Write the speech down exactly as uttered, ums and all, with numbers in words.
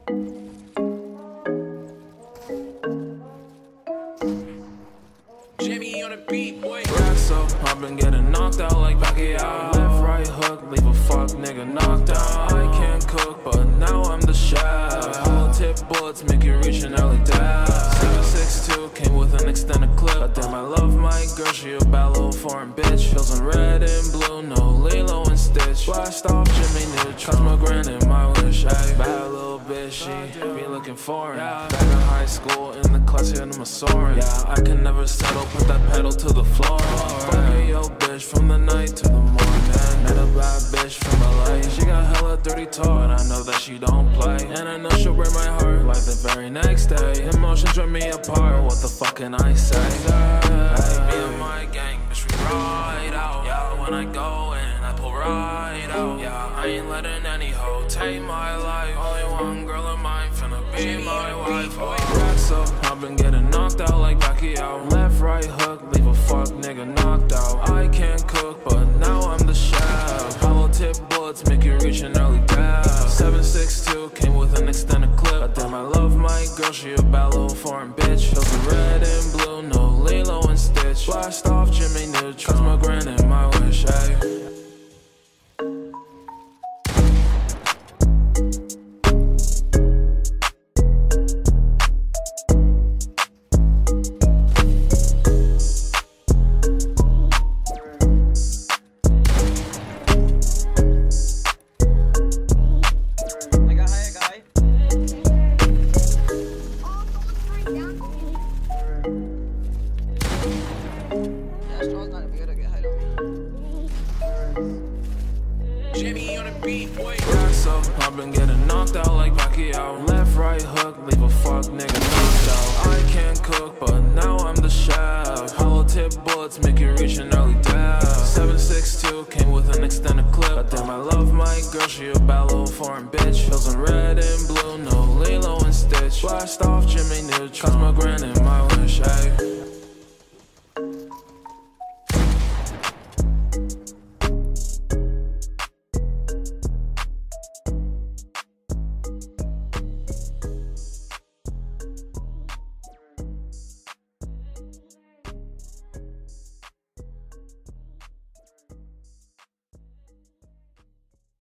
Jimmy on the beat, boy. Racks up, I've been getting knocked out like Pacquiao. Left, right hook, leave a fuck nigga knocked out. I can't cook, but now I'm the chef. Hollow tip bullets make you reach an early death. seven six two came with an extended clip. But damn, I love my girl, she a bad little foreign bitch. Feels in red and blue, no Lilo and Stitch. Blast off Jimmy Neutron, my grand and my wish. Ay, bad little bitch, she be looking foreign. Back in high school, in the class, yeah, I'm a soaring. Yeah, I can never settle, put that pedal to the floor. Fucking yo bitch from the night to the morning. Met a bad bitch from L A. She got hella dirty talk, and I know that she don't play. And I know she'll break my heart like the very next day. Emotions rip me apart, what the fuck can I say? Hey, me and my gang, bitch, we ride out. Yeah, when I go in, I pull right out. Yeah, I ain't letting any hoe take my life. Only one girl in mine finna be my wife. Oh, racks up, I've been getting knocked out like Pacquiao. Left, right hook, leave a fuck nigga knocked out. I can't cook, but now I'm the chef. Hollow tip bullets make you reach an early death. seven six two came with an extended clip. But damn, I love my girl, she a bad little foreign bitch. Feels in red and blue, no Lilo and Stitch. Blast off Jimmy Neutron, my grand and my wish, ay. Jimmy on the beat, boy. Racks up, I've been getting knocked out like Pacquiao. Left, right hook, leave a fuck nigga knocked out. I can't cook, but now I'm the chef. Hollow tip bullets make you reach an early death. seven six two came with an extended clip. But damn, I love my girl, she a bad little foreign bitch. Feels in red and blue, no Lilo and Stitch. Blast off Jimmy Neutron, my grand and my wish, ay.